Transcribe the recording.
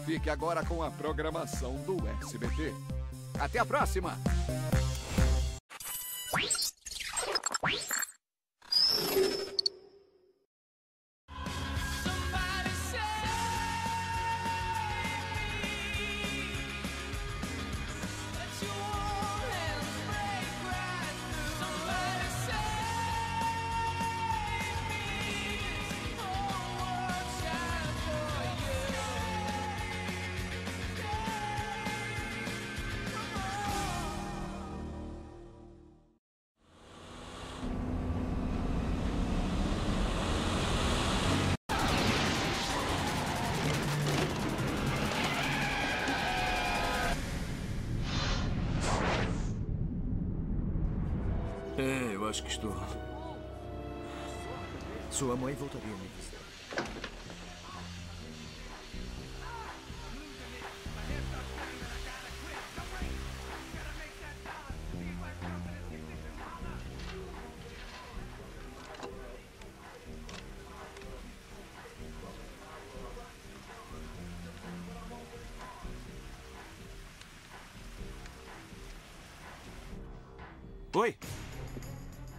Fique agora com a programação do SBT. Até a próxima! Eu acho que estou. Sua mãe voltaria a me visitar. Oi!